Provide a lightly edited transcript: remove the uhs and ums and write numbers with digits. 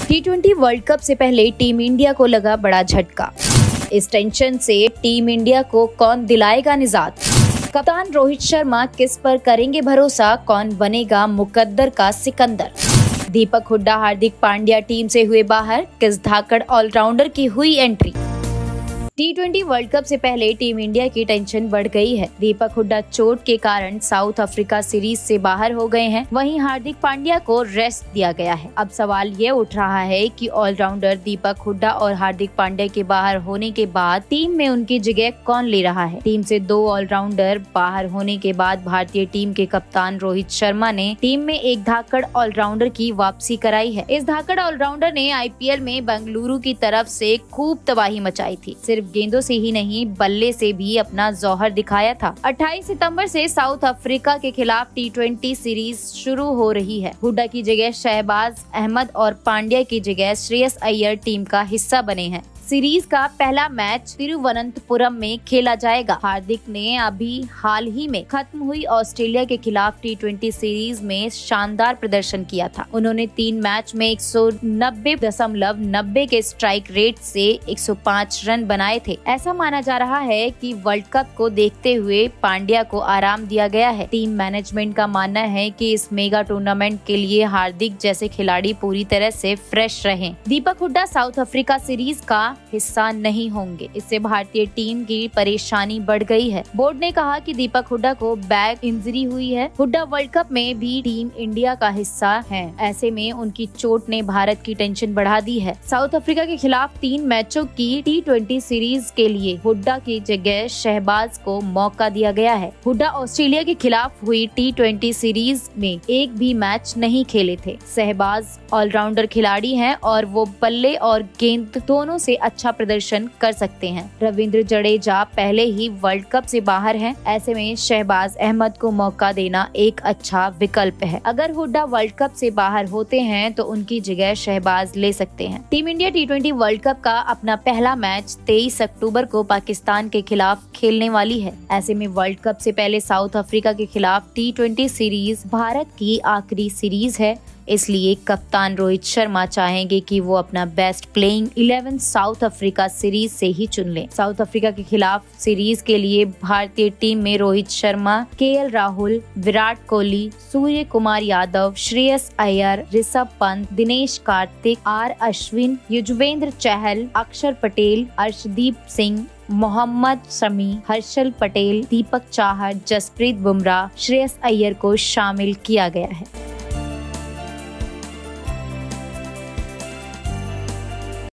T20 world cup से पहले team India को लगा बड़ा झटका। इस टेंशन से टीम इंडिया को कौन दिलाएगा निजात? कप्तान रोहित शर्मा किस पर करेंगे भरोसा? कौन बनेगा मुकद्दर का सिकंदर? दीपक हुड्डा हार्दिक पांड्या टीम से हुए बाहर, किस धाकड़ ऑलराउंडर की हुई एंट्री? T20 वर्ल्ड कप से पहले टीम इंडिया की टेंशन बढ़ गई है। दीपक हुड्डा चोट के कारण साउथ अफ्रीका सीरीज से बाहर हो गए हैं। वहीं हार्दिक पांड्या को रेस्ट दिया गया है। अब सवाल ये उठ रहा है कि ऑलराउंडर दीपक हुड्डा और हार्दिक पांड्या के बाहर होने के बाद टीम में उनकी जगह कौन ले रहा है? टीम से 2 ऑलराउंडर बाहर होने के बाद भारतीय टीम के कप्तान रोहित शर्मा ने टीम में एक धाकड़ ऑलराउंडर की वापसी कराई है। इस धाकड़ ऑलराउंडर ने IPL में बेंगलुरु की तरफ से खूब तबाही मचाई थी। सिर्फ गेंदों से ही नहीं, बल्ले से भी अपना जौहर दिखाया था। 28 सितंबर से साउथ अफ्रीका के खिलाफ T20 सीरीज शुरू हो रही है। हुड्डा की जगह शहबाज अहमद और पांड्या की जगह श्रेयस अय्यर टीम का हिस्सा बने हैं। सीरीज का पहला मैच तिरुवनंतपुरम में खेला जाएगा। हार्दिक ने अभी हाल ही में खत्म हुई ऑस्ट्रेलिया के खिलाफ T20 सीरीज में शानदार प्रदर्शन किया था। उन्होंने 3 मैच में 190.90 के स्ट्राइक रेट से 105 रन बनाए थे। ऐसा माना जा रहा है कि वर्ल्ड कप को देखते हुए पांड्या को आराम दिया गया है। टीम मैनेजमेंट का मानना है कि इस मेगा टूर्नामेंट के लिए हार्दिक जैसे खिलाड़ी पूरी तरह से फ्रेश रहें। Deepak Hooda South Africa series का हिस्सा नहीं होंगे। इससे भारतीय टीम की परेशानी बढ़ गई है। बोर्ड ने कहा कि दीपक हुड्डा को बैक इंजरी हुई है। हुड्डा वर्ल्ड कप में भी टीम इंडिया का हिस्सा हैं। ऐसे में उनकी चोट ने भारत की टेंशन बढ़ा दी है। साउथ अफ्रीका के खिलाफ 3 मैचों की T20 सीरीज के लिए हुड्डा की जगह शहबाज को मौका दिया गया है। हुड्डा ऑस्ट्रेलिया के खिलाफ हुई T20 सीरीज में एक भी मैच नहीं खेले थे। शहबाज ऑलराउंडर खिलाड़ी हैं और वो बल्ले और गेंद दोनों से अच्छा प्रदर्शन कर सकते हैं। रविंद्र जडेजा पहले ही वर्ल्ड कप से बाहर हैं। ऐसे में शहबाज अहमद को मौका देना एक अच्छा विकल्प है। अगर हुड्डा वर्ल्ड कप से बाहर होते हैं तो उनकी जगह शहबाज ले सकते हैं। Team India T20 world cup का अपना पहला मैच 23 अक्टूबर को पाकिस्तान के खिलाफ खेलने वाली है। ऐसे में वर्ल्ड कप से पहले साउथ अफ्रीका के खिलाफ T20 सीरीज भारत की आखिरी सीरीज है। इसलिए कप्तान रोहित शर्मा चाहेंगे कि वो अपना best playing 11 South Africa series से ही चुन लें। साउथ अफ्रीका के खिलाफ सीरीज के लिए भारतीय टीम में रोहित शर्मा, KL राहुल, विराट कोहली, सूर्य कुमार यादव, श्रेयस अय्यर, ऋषभ पंत, दिनेश कार्तिक, R अश्विन, युजवेंद्र चहल, अक्षर पटेल, अर्शदीप सिंह, मोहम्मद शमी, हर्षल पटेल, दीपक चाहर, जसप्रीत बुमराह, श्रेयस अय्यर को शामिल किया गया है।